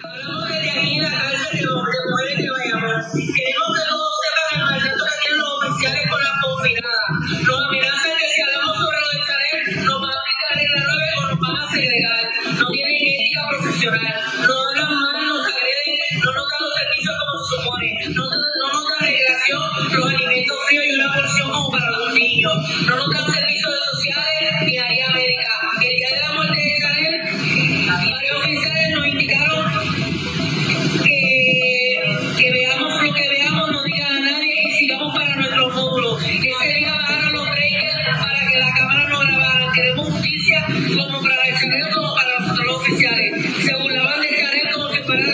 Hablamos desde aquí en la cárcel de mujeres de Bayamon. Queremos que todos sepan el maltrato que tienen los oficiales con las confinadas. Nos amenazan que si hablamos sobre lo de Shannet, nos van a aplicar en la 9 o nos van a segregar. No tienen ética profesional. Nos hablan mal, nos agreden, no nos dan los servicios como se supone. No nos dan regulación, los alimentos fríos y una porción como para los niños. No nos dan servicios sociales ni área médica. El día de la muerte de Shannet, varios oficiales nos indicaron que veamos lo que veamos, no digan a nadie y sigamos para nuestros módulos. Ese día bajaron los breakers para que la cámara no grabaran. Queremos justicia como para el Shannet como para nosotros los oficiales. Se burlaban de Shannet como si fuera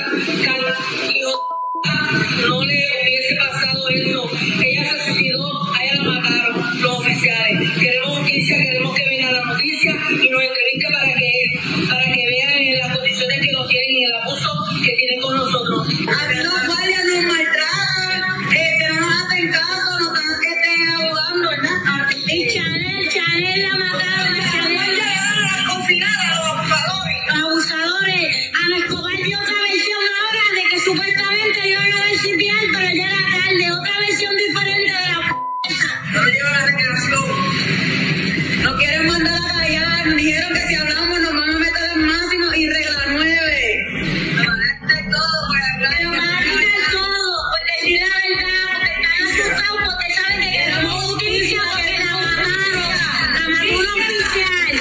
no le hubiese pasado eso. Ella se suicidó, a ella la mataron los oficiales. Queremos justicia, queremos que venga la noticia y nos entrevista para que vean en las condiciones que nos tienen y el abuso que tienen con nosotros. A los guardias nos maltratan, no nos hacen caso, nos están abogando, ¿verdad? Y Shannet la mataron, Shannet llegaron a las confinadas, a los abusadores. A Escobar dio otra versión ahora de que supuestamente iban a desviar, pero ya era tarde, otra versión diferente de la no lleva la recreación. No quieren mandar a callar, nos dijeron que si hablamos nos van a meter en máximo y regla 9. Nos van a hacer todo, pero van a hacer todo, por decir la verdad, porque están asustados, porque saben que queremos justicia, porque la mató un oficial.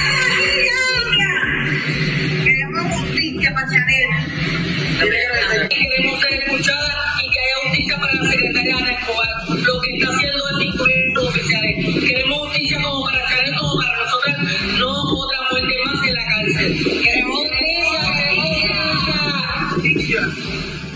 Queremos justicia para Shannet. Queremos ser escuchadas y que haya justicia para la secretaria Ana Escobar. Lo que está haciendo es incluir a los oficiales. Queremos justicia como para Shannet, como para nosotras, no otra muerte más en la cárcel. Queremos justicia, queremos justicia.